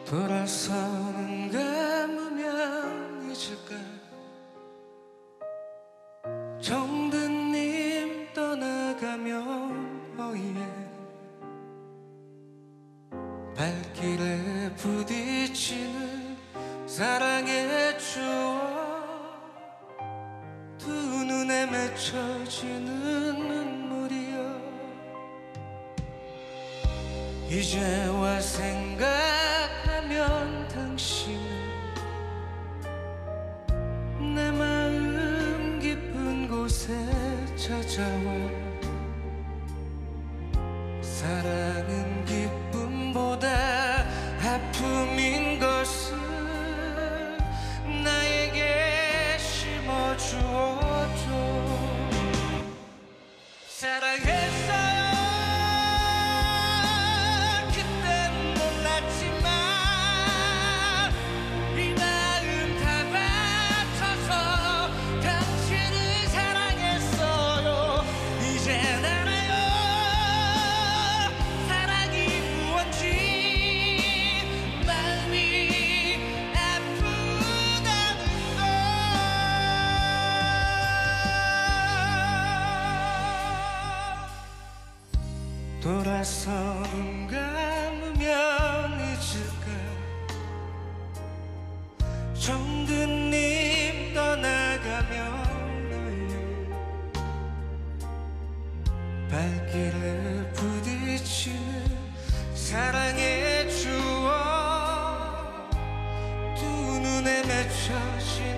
돌아서는 감으면 잊을까. 정든님 떠나가면 어이에 발길에 부딪히는 사랑의 추억, 두 눈에 맺혀지는 눈물이여. 이제와 생각하면 당신은 내 마음 깊은 곳에 찾아와. 사랑은 기쁨보다 아픔인 것을 나에게 심어주어줘. 사랑했어요. 그땐 몰랐지만 이 마음 다 바쳐서 당신을 사랑했어요. 이젠 알아요. 사랑이 무엇인지, 마음이 아프다는 걸. 돌아서 눈 감으면 잊을까. 정든님 떠나가면 너의 발길에 부딪히는 사랑의 추억, 두 눈에 맺혀진